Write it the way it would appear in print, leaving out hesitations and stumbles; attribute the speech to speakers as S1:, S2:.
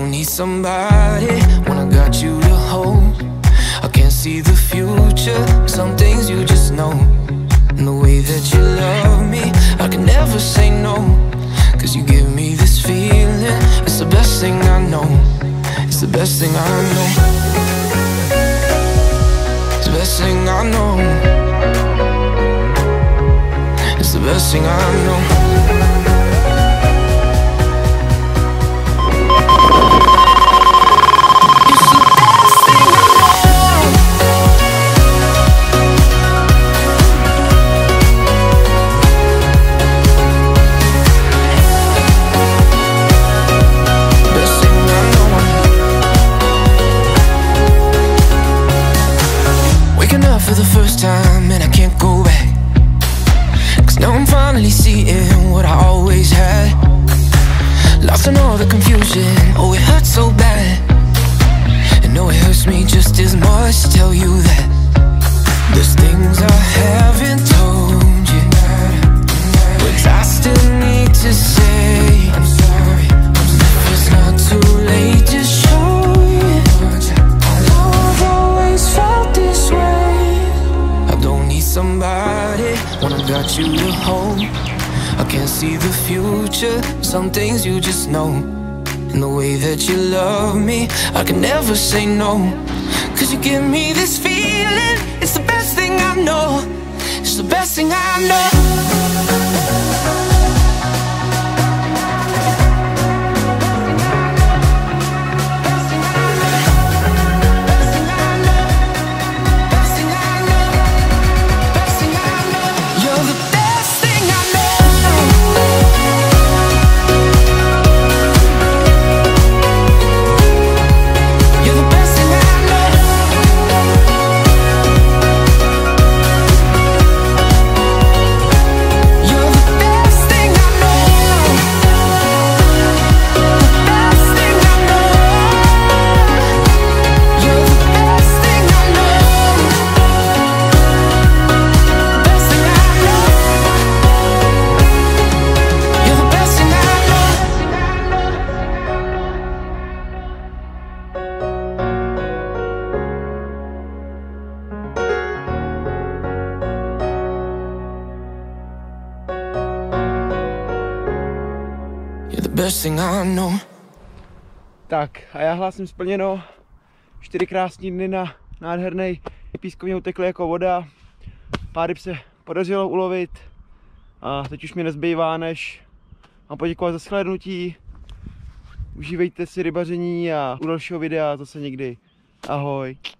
S1: don't need somebody when I got you to hold. I can't see the future, some things you just know. And the way that you love me, I can never say no. Cause you give me this feeling, it's the best thing I know. It's the best thing I know. It's the best thing I know. It's the best thing I know. For the first time and I can't go back, cause now I'm finally seeing what I always had. Lost in all the confusion, oh it hurts so bad. And no, it hurts me just as much to tell you that there's things I haven't told you, but I still need to say I'm sorry. If it's not too late, just show you. I know I've always felt this way. Somebody when I got you to hold. I can't see the future, some things you just know. And the way that you love me, I can never say no. Cause you give me this feeling, it's the best thing I know. It's the best thing I know. Best thing I know.
S2: Tak a já hlásím splněno. 4 krásní dny na nádherný pískovně utekly jako voda. Pár ryb se podařilo ulovit. A teď už mi nezbývá, než vám poděkovat za shlédnutí. Užívejte si rybaření a u dalšího videa zase někdy. Ahoj.